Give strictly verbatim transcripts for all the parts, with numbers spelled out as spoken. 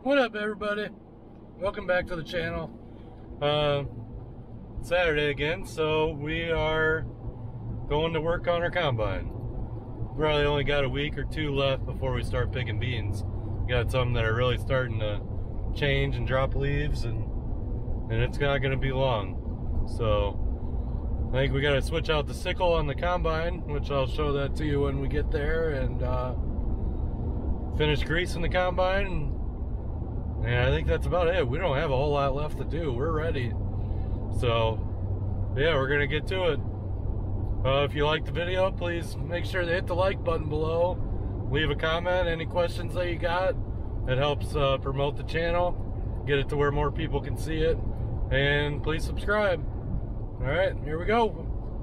What up, everybody? Welcome back to the channel. Uh, Saturday again, so we are going to work on our combine. Probably only got a week or two left before we start picking beans. We got some that are really starting to change and drop leaves, and and it's not going to be long. So I think we got to switch out the sickle on the combine, which I'll show that to you when we get there, and uh, finish greasing the combine. And, and I think that's about it. We don't have a whole lot left to do. We're ready. So yeah, we're gonna get to it. Uh, if you like the video, please make sure to hit the like button below. Leave a comment, any questions that you got. It helps uh, promote the channel, get it to where more people can see it, and please subscribe. All right, here we go.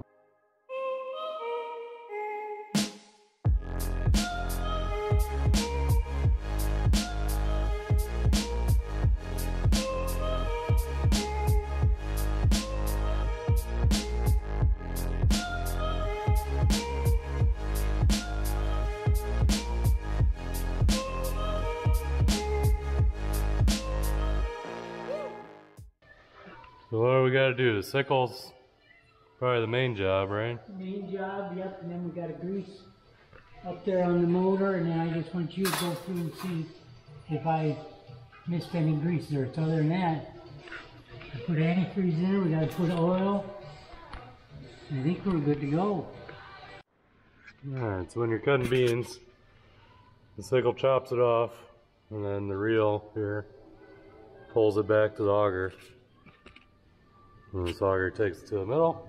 So what do we got to do? The sickle's probably the main job, right? Main job, yep, and then we got to grease up there on the motor, and then I just want you to go through and see if I missed any grease there. So other than that, I put antifreeze in, we got to put oil. I think we're good to go. Alright, so when you're cutting beans, the sickle chops it off, and then the reel here pulls it back to the auger. And this auger takes it to the middle.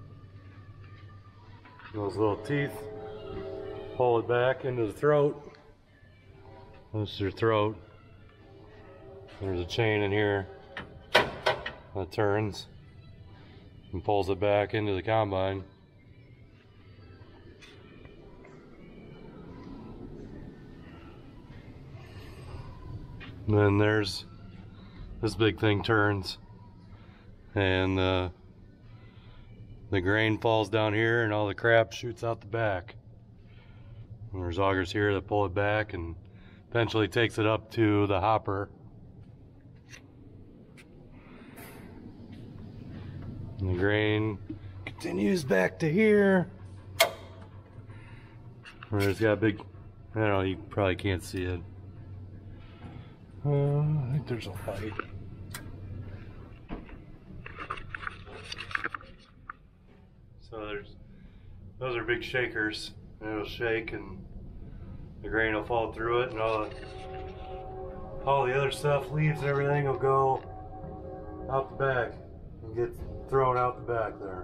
Those little teeth pull it back into the throat. This is your throat. There's a chain in here that turns and pulls it back into the combine. And then there's this big thing turns, and uh, the grain falls down here and all the crap shoots out the back. And there's augers here that pull it back and eventually takes it up to the hopper. And the grain continues back to here, where it's got a big, I don't know, you probably can't see it. Uh, I think there's a light. So there's, those are big shakers, and it'll shake and the grain will fall through it, and all the, all the other stuff, leaves and everything, will go out the back and get thrown out the back there.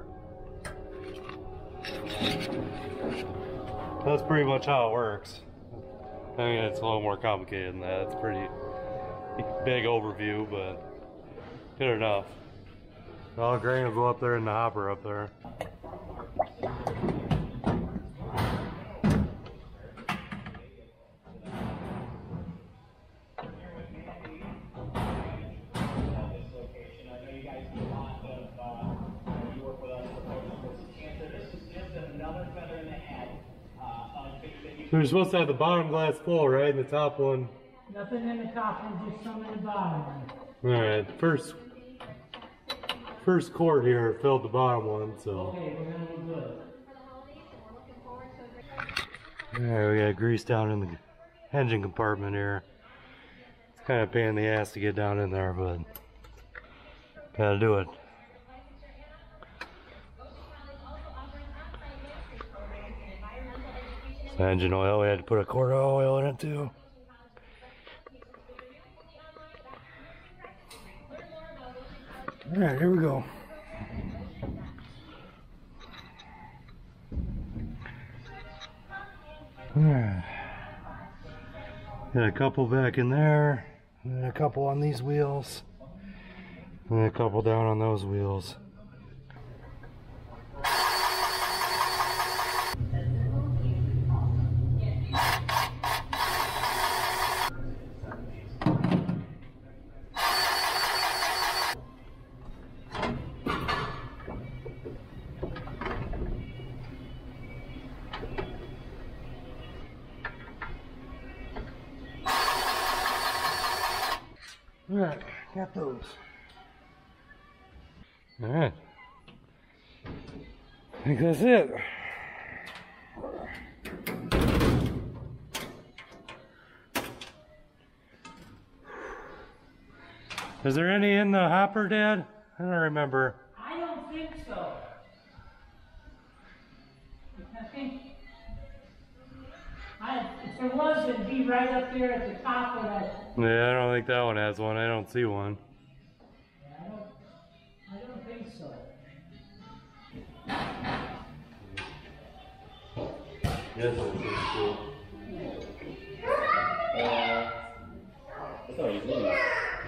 That's pretty much how it works. I mean, it's a little more complicated than that. It's a pretty big overview, but good enough. All the grain will go up there in the hopper up there. So you're supposed to have the bottom glass full, right? And the top one. Nothing in the top one, just some in the bottom. Alright, first first quart here filled the bottom one, so. Okay, we're gonna do good. Alright, we got grease down in the engine compartment here. It's kind of a pain in the ass to get down in there, but gotta do it. It's engine oil, we had to put a quart of oil in it too. Alright, here we go. Alright. Got a couple back in there, and a couple on these wheels, and a couple down on those wheels. Alright, got those. Alright. I think that's it. Is there any in the hopper, Dad? I don't remember. I don't think so. I think, I, if there was, it'd be right up there at the top of that. Yeah, I don't think that one has one. I don't see one. Yeah, I don't, I don't think so. Yes, that's cool. Uh, I thought it was loose.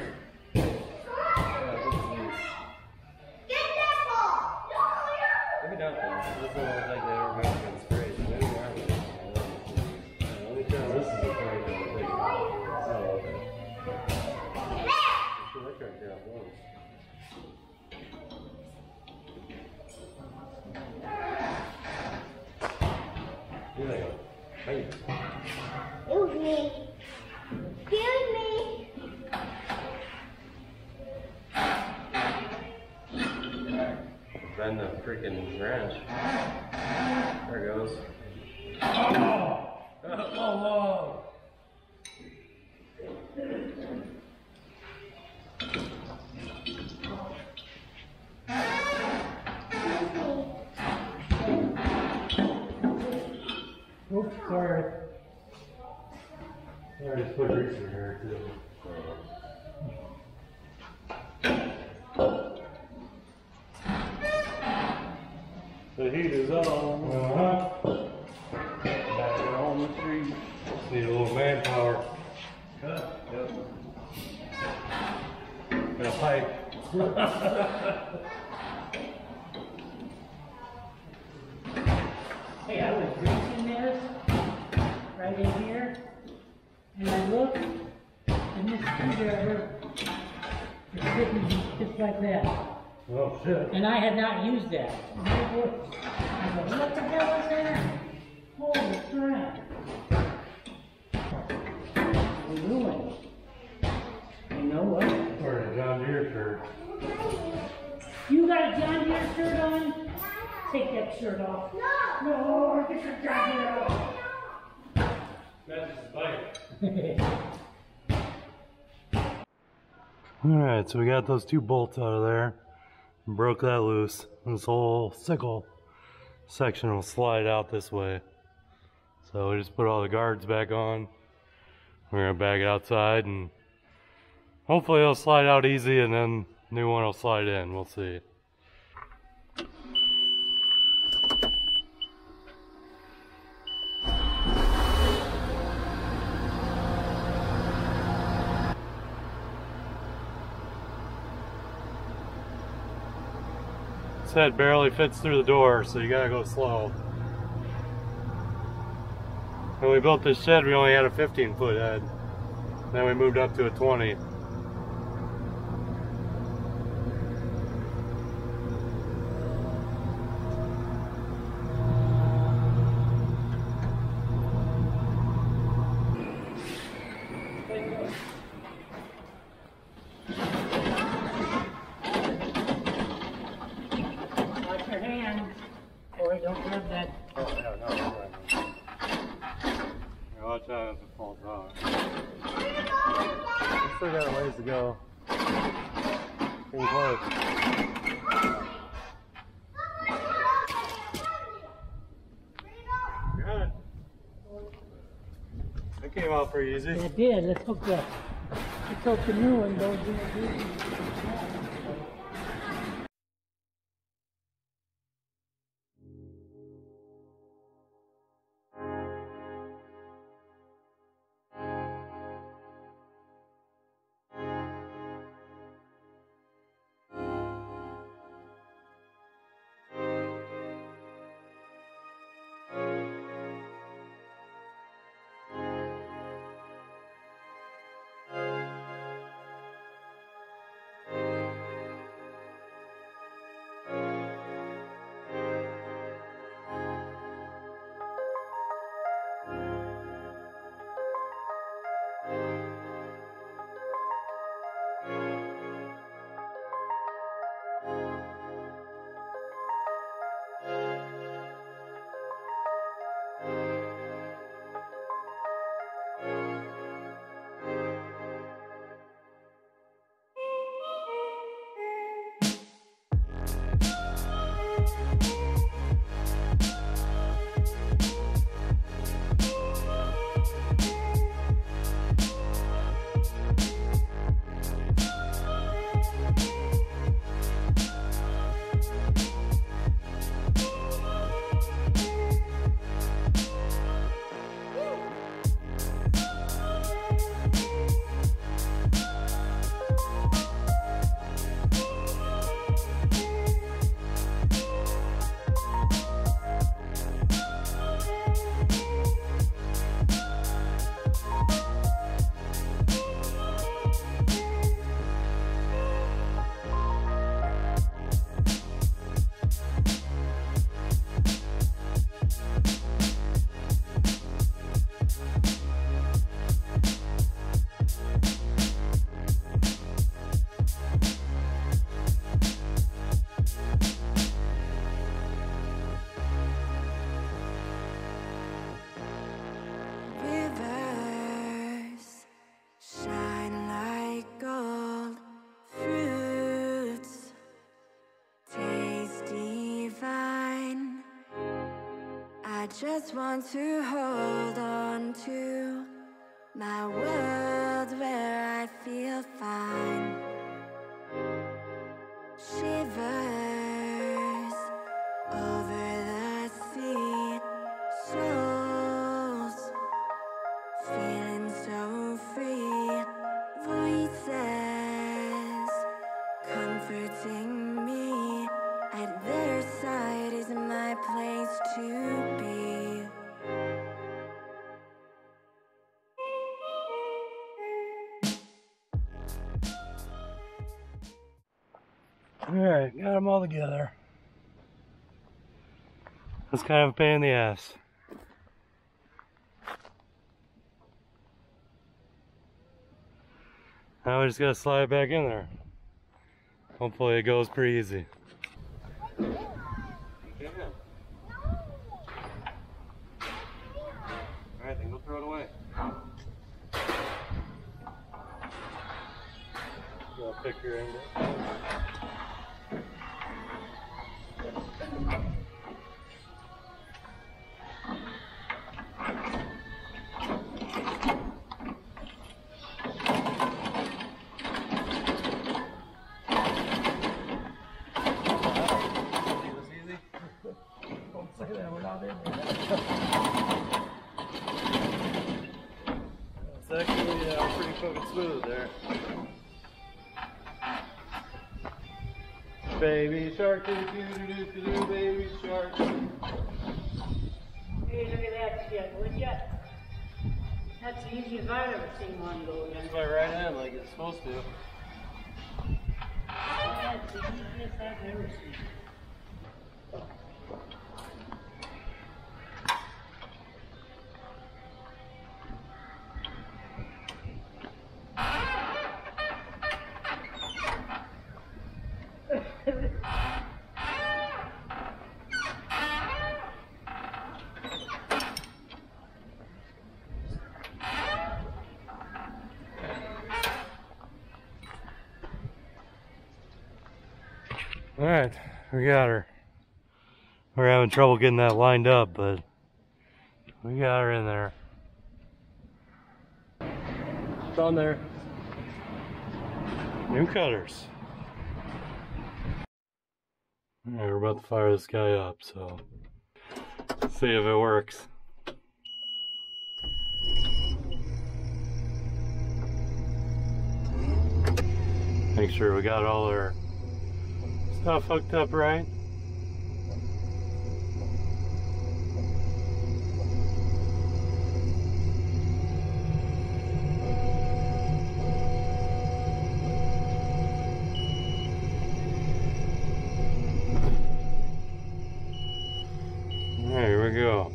Maybe not though. This one looks like they were going to straight. Maybe they are. Let me try. This is a pretty good thing. Oh, okay. It should look right there on those. Here they go. Hey. Excuse me. Excuse me. Bend the freaking wrench. There it goes. Oh! Oh, whoa! Oops, sorry. I just put grease in here too. The heat is on. Uh-huh. Back on the street. Need a little manpower. Yep. And a pipe. Hey, I was greasing this right in here, and I looked, and this screwdriver is sitting just like that. Oh shit. And I had not used that. And I looked, I go, what the hell is that? Holy crap. We're doing. You know what? Wearing a John Deere shirt. You got a John Deere shirt on? Take that shirt off. No! No, get your John Deere off. That's the bike. Alright, so we got those two bolts out of there. Broke that loose. This whole sickle section will slide out this way. So we just put all the guards back on. We're gonna bag it outside and hopefully it'll slide out easy and then new one will slide in. We'll see. This head barely fits through the door, so you gotta go slow. When we built this shed, we only had a fifteen foot head. Then we moved up to a twenty. Watch your hand, or I don't grab that. Oh, yeah, no, no, no. Yeah, watch out if it falls out. We still got a ways to go. Getting close. Good. That came out pretty easy. It did. Let's hook the, let's hook the new one goes in. just want to hold on to my world where I feel fine. Shivers over the sea, souls feeling so free. Voices comforting me, at their side is my place to be. Alright, got them all together. That's kind of a pain in the ass. Now we just gotta slide it back in there. Hopefully it goes pretty easy. Alright, then go throw it away. I'll pick your end up. Don't say that, we're not in there. It's actually uh, pretty fucking smooth there. Baby shark, doo doo doo doo doo, baby shark. Hey, look at that shit, would ya? That's the easiest I've ever seen one go in. Use my right hand like it's supposed to. That's the easiest I've ever seen. Alright, we got her. We're having trouble getting that lined up, but we got her in there. It's on there. New cutters. Alright, we're about to fire this guy up, so see if it works. Make sure we got all our stuff hooked up right. There we go.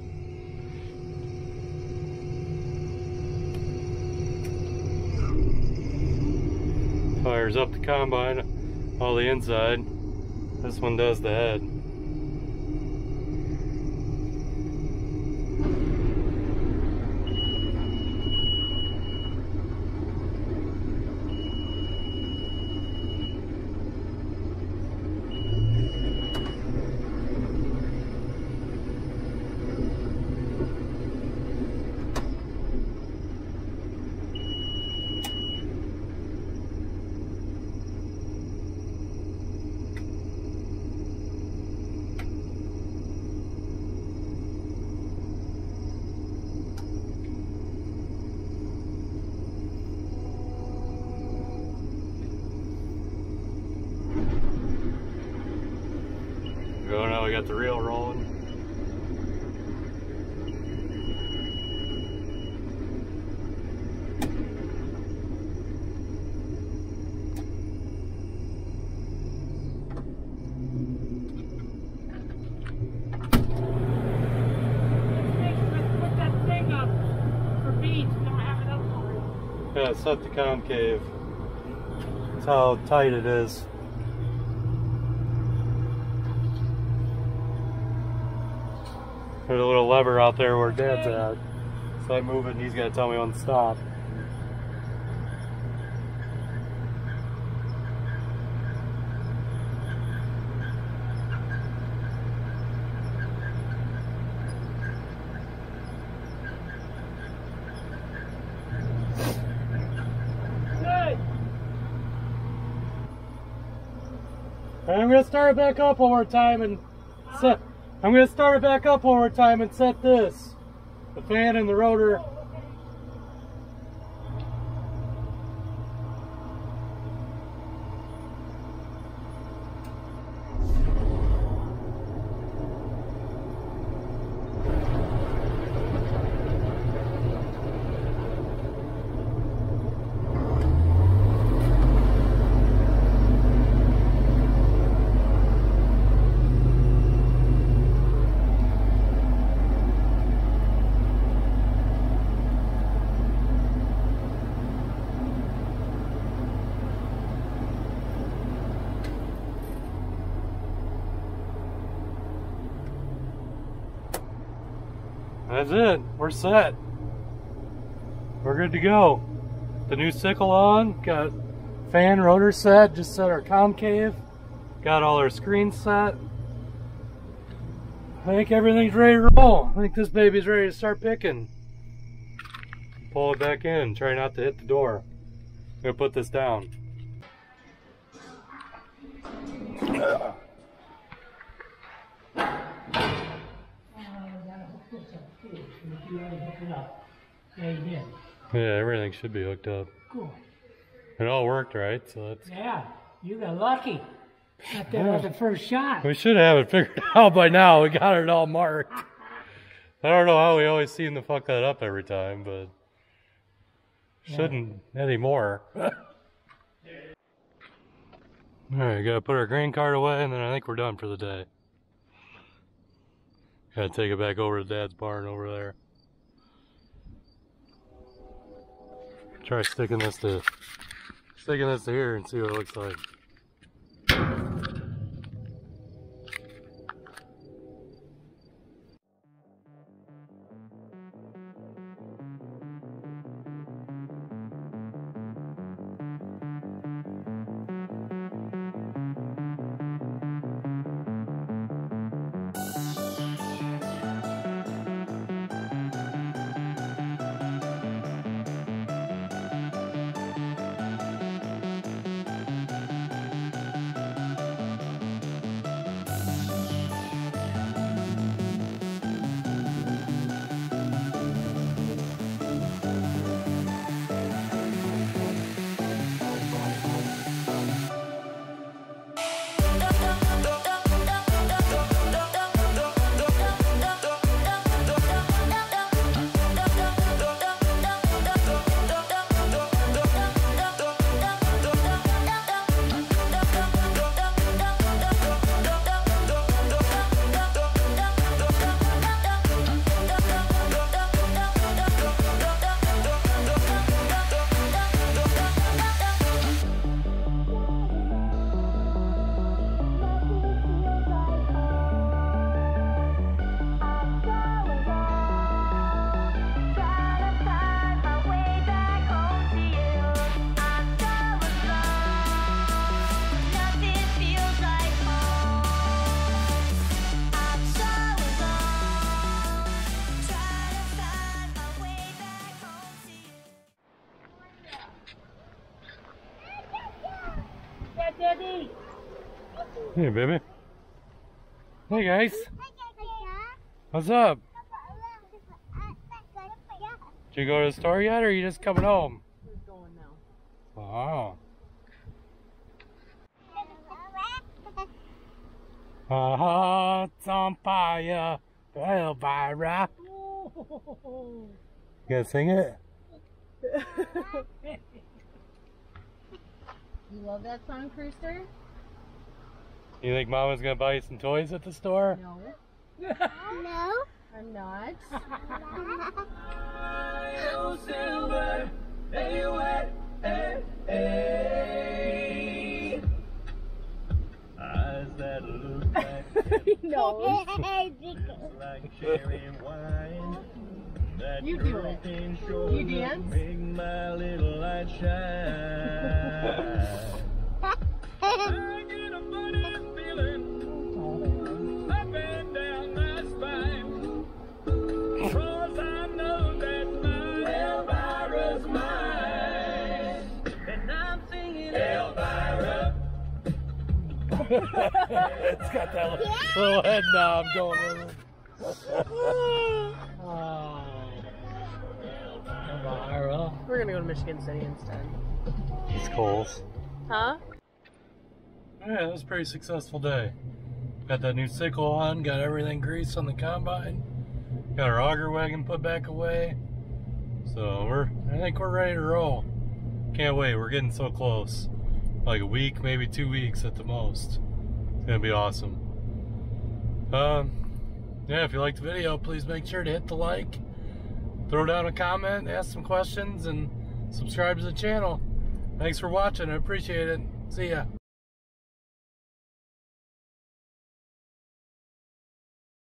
Fires up the combine, all the inside. This one does the head. Go now, we got the reel rolling. Put that thing up for beads, we don't have it up for it. Yeah, set the concave. That's how tight it is. There's a little lever out there where Dad's at. So I move it and he's got to tell me when to stop. And I'm gonna start it back up one more time and set. I'm gonna start it back up one more time and set this, the fan and the rotor. That's it. We're set. We're good to go. The new sickle on. Got fan rotor set. Just set our concave. Got all our screens set. I think everything's ready to roll. I think this baby's ready to start picking. Pull it back in. Try not to hit the door. I'm gonna put this down. Yeah, you did. Yeah, everything should be hooked up. Cool. It all worked, right? So that's. Yeah, you got lucky. Got that on the first shot. We should have it figured out by now. We got it all marked. I don't know how we always seem to fuck that up every time, but shouldn't yeah. anymore. Alright, gotta put our grain cart away and then I think we're done for the day. Gotta take it back over to Dad's barn over there. Try sticking this to sticking this to here and see what it looks like. Hey, baby. Hey, guys. What's up? Did you go to the store yet, or are you just coming home? We're going now. Wow. Uh -huh, it's on fire, Elvira. You gonna sing it? You love that song, Crooster? You think Mama's gonna buy you some toys at the store? No. No. I'm not. Oh, silver, hey, wet, hey, hey. Eyes that look like No. like cherry wine. That You do it. You dance? Make my little light shine. I get a funny feeling up and down my spine. 'Cause I know that my Elvira's mine. And I'm singing Elvira. It's got that little head knob going with it. Oh. Come on, Arlo. We're gonna go to Michigan City instead. It's Coles. Huh? Yeah, it was a pretty successful day. Got that new sickle on, got everything greased on the combine, got our auger wagon put back away. So we're, I think we're ready to roll. Can't wait, we're getting so close. Like a week, maybe two weeks at the most. It's gonna be awesome. Um, yeah, if you liked the video, please make sure to hit the like, throw down a comment, ask some questions, and subscribe to the channel. Thanks for watching, I appreciate it. See ya.